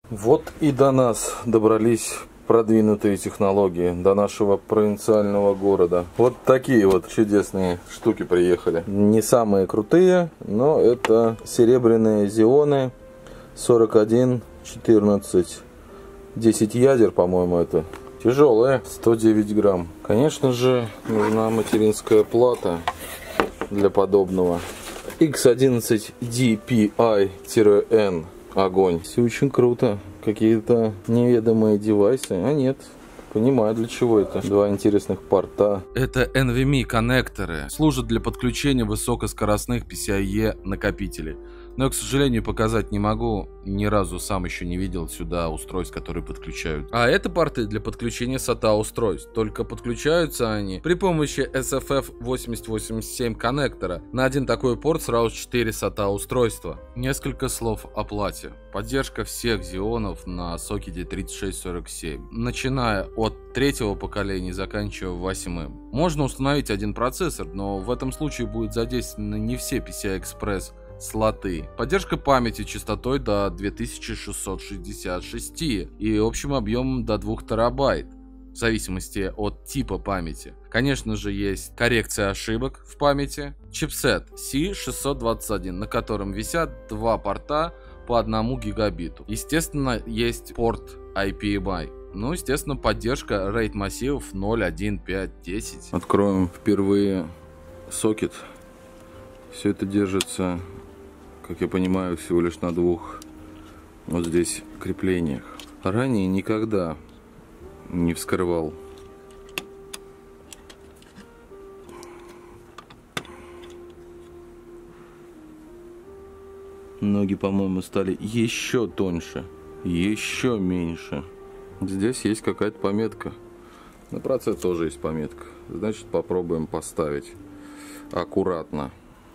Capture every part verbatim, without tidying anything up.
Вот и до нас добрались продвинутые технологии, до нашего провинциального города. Вот такие вот чудесные штуки приехали. Не самые крутые, но это серебряные Xeon сорок один четырнадцать. десять ядер, по-моему, это. Тяжелые, сто девять грамм. Конечно же, нужна материнская плата для подобного. икс одиннадцать ди пи ай-N. Огонь. Все очень круто. Какие-то неведомые девайсы. А нет. Понимаю, для чего это. Два интересных порта. Это эн ви эм и коннекторы. Служат для подключения высокоскоростных пи си ай и накопителей. Но я, к сожалению, показать не могу. Ни разу сам еще не видел сюда устройств, которые подключают. А это порты для подключения сата устройств. Только подключаются они при помощи эс эф эф восемьдесят восемьдесят семь коннектора. На один такой порт сразу четыре сата устройства. Несколько слов о плате. Поддержка всех Xeon'ов на сокете тридцать шесть сорок семь. Начиная от третьего поколения, заканчивая восьмым. Можно установить один процессор, но в этом случае будет задействованы не все пи си ай экспресс слоты. Поддержка памяти частотой до две тысячи шестьсот шестьдесят шесть и общим объемом до двух терабайт, в зависимости от типа памяти. Конечно же, есть коррекция ошибок в памяти. Чипсет си шестьсот двадцать один, на котором висят два порта по одному гигабиту. Естественно, есть порт ай пи эм ай. Ну, естественно, поддержка RAID массивов ноль, один, пять, десять. Откроем впервые сокет. Все это держится, как я понимаю, всего лишь на двух вот здесь креплениях. Ранее никогда не вскрывал. Ноги, по-моему, стали еще тоньше, еще меньше. Здесь есть какая-то пометка. На процесс тоже есть пометка. Значит, попробуем поставить аккуратно.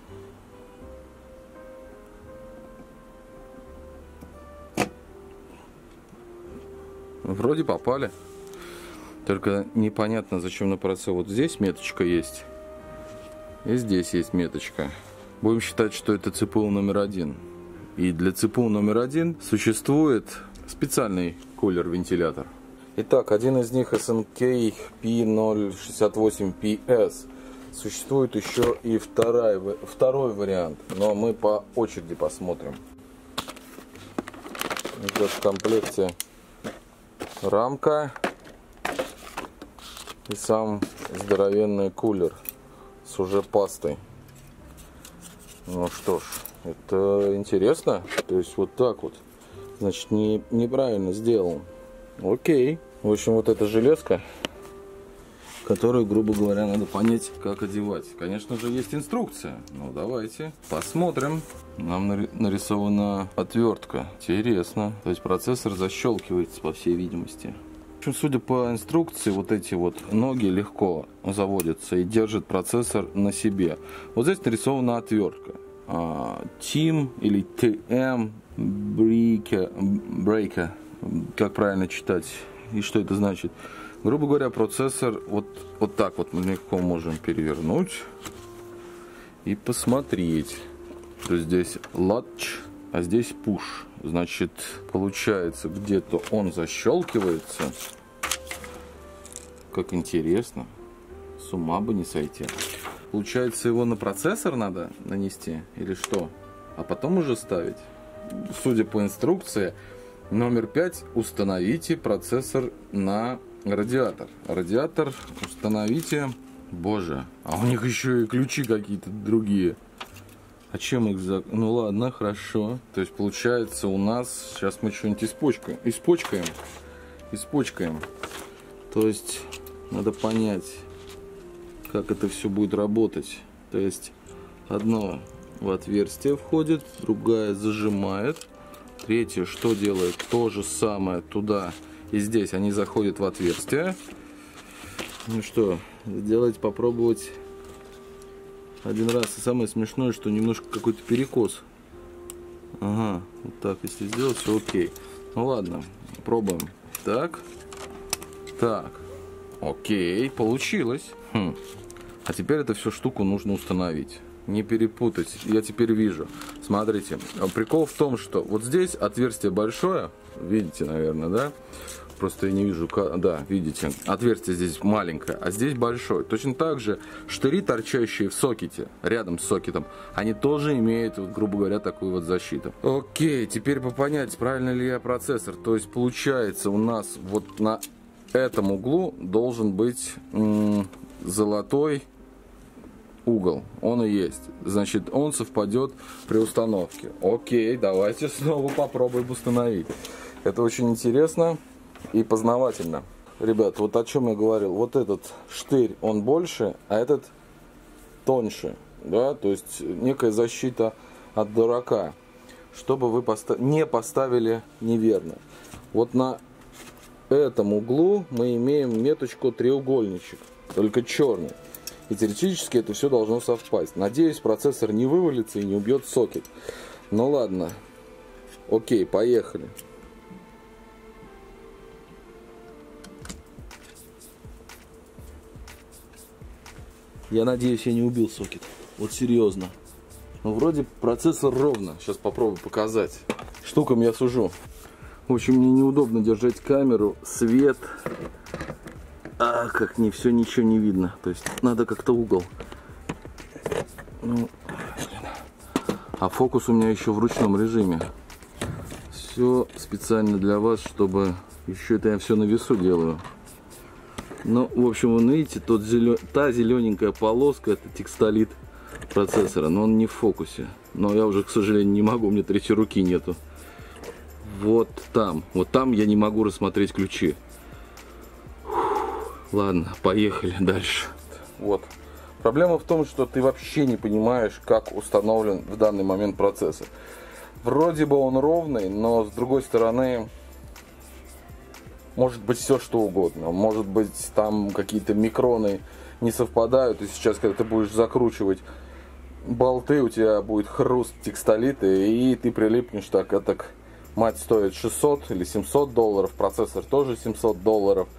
Вроде попали. Только непонятно, зачем на процессе. Вот здесь меточка есть. И здесь есть меточка. Будем считать, что это цэ пэ у номер один. И для цэ пэ у номер один существует специальный кулер-вентилятор. Итак, один из них эс эн кей пи ноль шестьдесят восемь пи эс. Существует еще и второй, второй вариант. Но мы по очереди посмотрим. Идет в комплекте рамка и сам здоровенный кулер с уже пастой. Ну что ж, это интересно. То есть вот так вот. Значит, не, неправильно сделал. Окей. В общем, вот эта железка, которую, грубо говоря, надо понять, как одевать. Конечно же, есть инструкция. Ну, давайте посмотрим. Нам нарисована отвертка. Интересно. То есть процессор защелкивается, по всей видимости. В общем, судя по инструкции, вот эти вот ноги легко заводятся и держат процессор на себе. Вот здесь нарисована отвертка. Тим или ти эм Breaker. Как правильно читать? И что это значит? Грубо говоря, процессор вот, вот так вот мы легко можем перевернуть и посмотреть. То есть здесь latch, а здесь push. Значит, получается, где-то он защелкивается. Как интересно. С ума бы не сойти. Получается, его на процессор надо нанести или что? А потом уже ставить? Судя по инструкции, номер пять, установите процессор на радиатор. Радиатор установите. Боже, а у них еще и ключи какие-то другие. А чем их за... Ну ладно, хорошо. То есть получается у нас... Сейчас мы что-нибудь испочкаем. Испочкаем. Испочкаем. То есть надо понять, как это все будет работать. То есть одно в отверстие входит, другая зажимает. Третье что делает? То же самое туда и здесь. Они заходят в отверстие. Ну что, сделать, попробовать один раз. И самое смешное, что немножко какой-то перекос. Ага, вот так, если сделать, все окей. Ну ладно, пробуем. Так, так, окей, получилось. Хм. А теперь эту всю штуку нужно установить. Не перепутать. Я теперь вижу. Смотрите, прикол в том, что вот здесь отверстие большое, Видите, наверное, да? Просто я не вижу, да, видите, отверстие здесь маленькое, а здесь большое. Точно так же штыри, торчащие в сокете, рядом с сокетом, они тоже имеют, вот, грубо говоря, такую вот защиту. Окей, теперь по понять, правильно ли я процессор. То есть получается у нас вот на этом углу должен быть м- золотой угол. Он и есть. Значит, он совпадет при установке. Окей, давайте снова попробуем установить. Это очень интересно и познавательно. Ребят, вот о чем я говорил. Вот этот штырь, он больше, а этот тоньше. Да? То есть некая защита от дурака. Чтобы вы поста- не поставили неверно. Вот на этом углу мы имеем меточку треугольничек. Только черный. И теоретически это все должно совпасть. Надеюсь, процессор не вывалится и не убьет сокет. Ну ладно. Окей, поехали. Я надеюсь, я не убил сокет. Вот серьезно. Ну, вроде процессор ровно. Сейчас попробую показать. Штукам я сужу. В общем, мне неудобно держать камеру, свет. А, как не все, ничего не видно. То есть надо как-то угол. Ну, а фокус у меня еще в ручном режиме. Все специально для вас, чтобы еще это я все на весу делаю. Ну, в общем, вы видите, тот зелен... та зелененькая полоска, это текстолит процессора, но он не в фокусе. Но я уже, к сожалению, не могу, у меня третьей руки нету. Вот там, вот там я не могу рассмотреть ключи. Фух, ладно, поехали дальше. Вот. Проблема в том, что ты вообще не понимаешь, как установлен в данный момент процессор. Вроде бы он ровный, но с другой стороны... Может быть все что угодно. Может быть там какие-то микроны не совпадают. И сейчас, когда ты будешь закручивать болты, у тебя будет хруст текстолита. И ты прилипнешь так. Это мать стоит шестьсот или семьсот долларов. Процессор тоже семьсот долларов.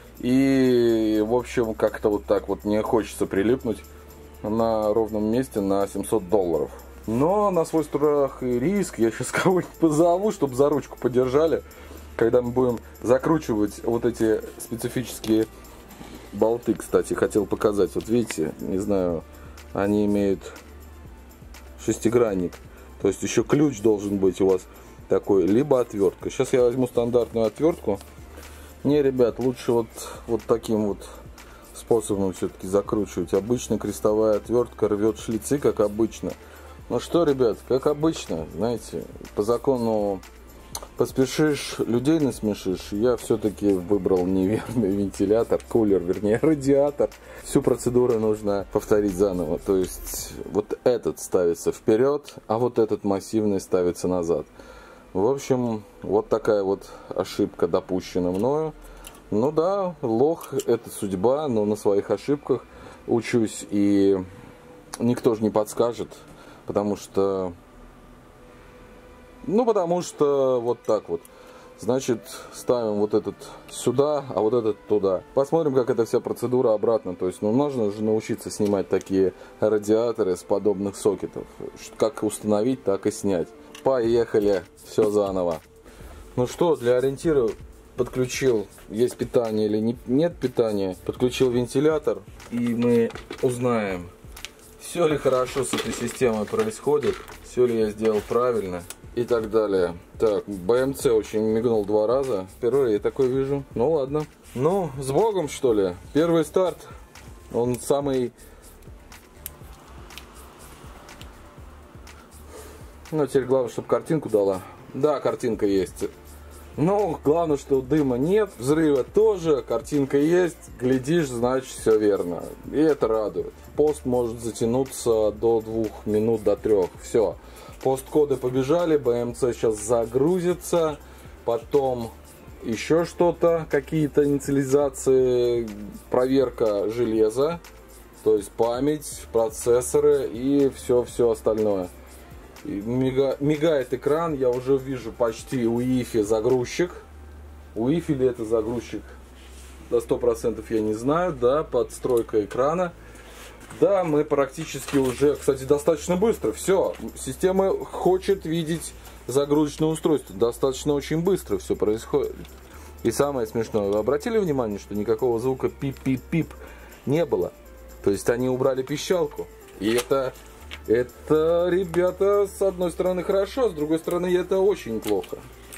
И в общем как-то вот так вот не хочется прилипнуть на ровном месте на семьсот долларов. Но на свой страх и риск я сейчас кого-нибудь позову, чтобы за ручку подержали. Когда мы будем закручивать вот эти специфические болты, кстати, хотел показать. Вот видите, не знаю, они имеют шестигранник. То есть еще ключ должен быть у вас такой, либо отвертка. Сейчас я возьму стандартную отвертку. Не, ребят, лучше вот, вот таким вот способом все-таки закручивать. Обычно крестовая отвертка рвет шлицы, как обычно. Ну что, ребят, как обычно, знаете, по закону поспешишь, людей насмешишь. Я все-таки выбрал неверный вентилятор, кулер, вернее, радиатор. Всю процедуру нужно повторить заново. То есть вот этот ставится вперед, а вот этот массивный ставится назад. В общем, вот такая вот ошибка допущена мною. Ну да, лох, это судьба, но на своих ошибках учусь, и никто же не подскажет, потому что... Ну, потому что вот так вот. Значит, ставим вот этот сюда, а вот этот туда. Посмотрим, как эта вся процедура обратно. То есть, ну, нужно же научиться снимать такие радиаторы с подобных сокетов. Как установить, так и снять. Поехали. Все заново. Ну что, для ориентира подключил, есть питание или не, нет питания. Подключил вентилятор. И мы узнаем, все ли хорошо с этой системой происходит. Все ли я сделал правильно. И так далее. Так, бэ эм цэ очень мигнул два раза. Впервые я такой вижу. Ну ладно. Ну, с Богом, что ли. Первый старт. Он самый... Ну, теперь главное, чтобы картинку дала. Да, картинка есть. Ну, главное, что дыма нет, взрыва тоже, картинка есть. Глядишь, значит, все верно. И это радует. Пост может затянуться до двух минут, до трех. Все. Посткоды побежали, бэ эм цэ сейчас загрузится, потом еще что-то, какие-то инициализации, проверка железа, то есть память, процессоры и все-все остальное. И мига, мигает экран, я уже вижу почти у ифи загрузчик. У ифи ли это загрузчик? До сто процентов я не знаю, да, подстройка экрана. Да, мы практически уже, кстати, достаточно быстро. Все, система хочет видеть загрузочное устройство. Достаточно очень быстро все происходит. И самое смешное, вы обратили внимание, что никакого звука пип-пип-пип не было? То есть они убрали пищалку. И это, это, ребята, с одной стороны хорошо, с другой стороны это очень плохо.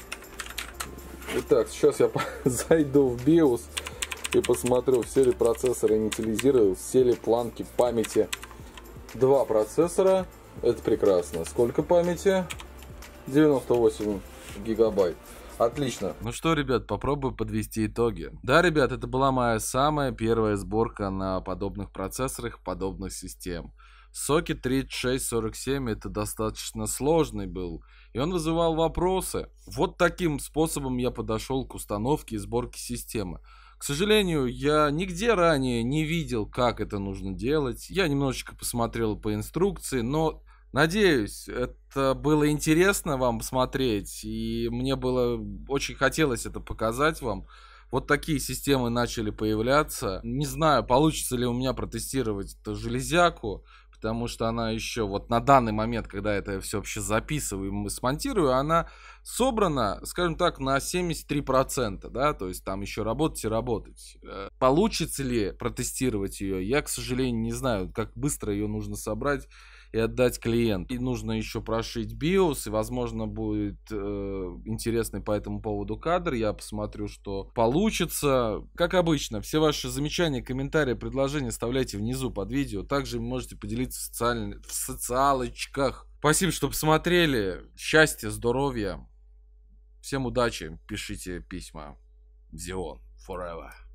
Итак, сейчас я зайду в биос и посмотрю, все ли процессоры инициализировал, все ли планки памяти. Два процессора, это прекрасно. Сколько памяти? девяносто восемь гигабайт. Отлично. Ну что, ребят, попробую подвести итоги. Да, ребят, это была моя самая первая сборка на подобных процессорах, подобных систем. сокет тридцать шесть сорок семь это достаточно сложный был, и он вызывал вопросы. Вот таким способом я подошел к установке и сборке системы. К сожалению, я нигде ранее не видел, как это нужно делать. Я немножечко посмотрел по инструкции, но надеюсь, это было интересно вам посмотреть, и мне было очень хотелось это показать вам. Вот такие системы начали появляться. Не знаю, получится ли у меня протестировать эту железяку, потому что она еще вот на данный момент, когда это все вообще записываю и смонтирую, она собрана, скажем так, на семьдесят три процента, да, то есть там еще работать и работать. Получится ли протестировать ее, я, к сожалению, не знаю, как быстро ее нужно собрать и отдать клиенту. И нужно еще прошить биос, и, возможно, будет э, интересный по этому поводу кадр. Я посмотрю, что получится. Как обычно, все ваши замечания, комментарии, предложения оставляйте внизу под видео. Также вы можете поделиться в, социаль... в социалочках. Спасибо, что посмотрели. Счастья, здоровья. Всем удачи. Пишите письма. Xeon forever.